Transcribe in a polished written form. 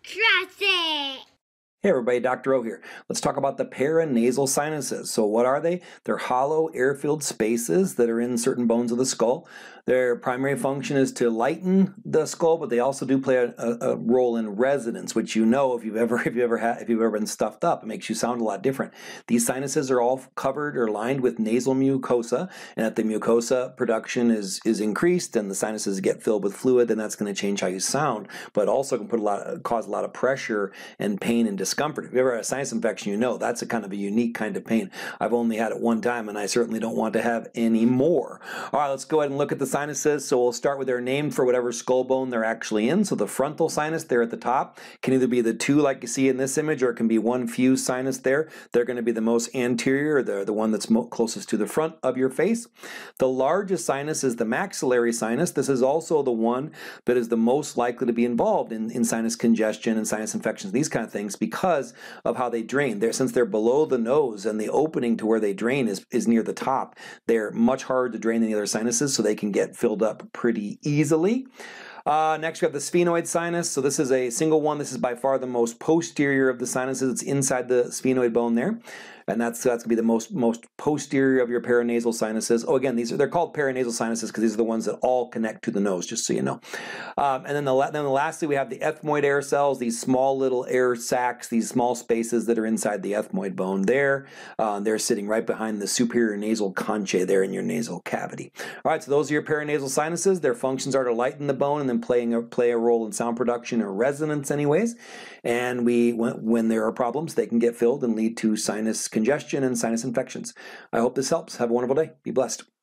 Trust it! Hey everybody, Dr. O here. Let's talk about the paranasal sinuses. So what are they? They're hollow air-filled spaces that are in certain bones of the skull. Their primary function is to lighten the skull, but they also do play a role in resonance, which you know if you've ever been stuffed up, it makes you sound a lot different. These sinuses are all covered or lined with nasal mucosa, and if the mucosa production is increased and the sinuses get filled with fluid, then that's going to change how you sound, but also can cause a lot of pressure and pain and discomfort. If you ever had a sinus infection, you know that's a kind of a unique kind of pain. I've only had it one time, and I certainly don't want to have any more. All right, let's go ahead and look at the sinuses. So we'll start with their name for whatever skull bone they're actually in. So the frontal sinus there at the top can either be the two like you see in this image, or it can be one fused sinus there. They're going to be the most anterior, the one that's closest to the front of your face. The largest sinus is the maxillary sinus. This is also the one that is the most likely to be involved in sinus congestion and sinus infections, these kind of things, because of how they drain. Since they're below the nose and the opening to where they drain is near the top, they're much harder to drain than the other sinuses, so they can get filled up pretty easily. Next we have the sphenoid sinus. So this is a single one. This is by far the most posterior of the sinuses. It's inside the sphenoid bone there. And that's going to be the most posterior of your paranasal sinuses. Oh, again, they're called paranasal sinuses because these are the ones that all connect to the nose, just so you know. And then lastly, we have the ethmoid air cells, these small little air sacs, these small spaces that are inside the ethmoid bone there. They're sitting right behind the superior nasal conchae there in your nasal cavity. All right, so those are your paranasal sinuses. Their functions are to lighten the bone and then play a role in sound production or resonance anyways. And when there are problems, they can get filled and lead to sinus congestion and sinus infections. I hope this helps. Have a wonderful day. Be blessed.